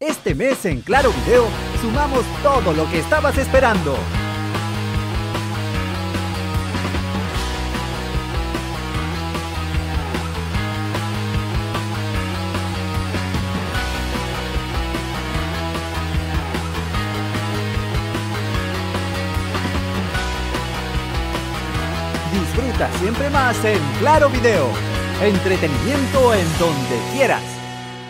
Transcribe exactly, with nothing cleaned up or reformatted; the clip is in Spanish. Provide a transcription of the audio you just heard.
Este mes en Claro Video sumamos todo lo que estabas esperando. Disfruta siempre más en Claro Video. Entretenimiento en donde quieras.